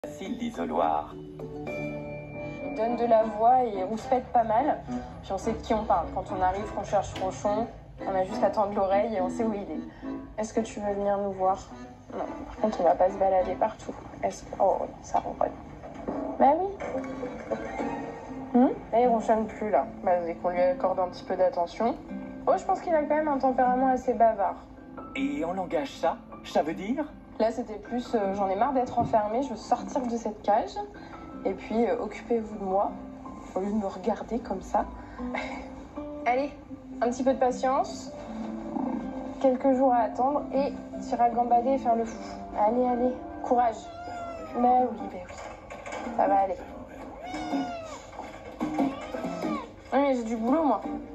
Facile d'isoloir. Il donne de la voix et il rouspète pas mal. Puis on sait de qui on parle. Quand on arrive, qu'on cherche Franchon, on a juste à tendre l'oreille et on sait où il est. Est-ce que tu veux venir nous voir? Non, par contre, on va pas se balader partout. Est-ce que... Oh, ça ronronne. Bah oui. Là, il ronchonne plus, là. Bah, dès qu'on lui accorde un petit peu d'attention. Oh, je pense qu'il a quand même un tempérament assez bavard. Et en langage ça veut dire? Là, c'était plus j'en ai marre d'être enfermée, je veux sortir de cette cage. Et puis, occupez-vous de moi, au lieu de me regarder comme ça. Allez, un petit peu de patience. Quelques jours à attendre et tu iras gambader et faire le fou. Allez, allez, courage. Mais oui, ça va aller. Oui, mais j'ai du boulot, moi.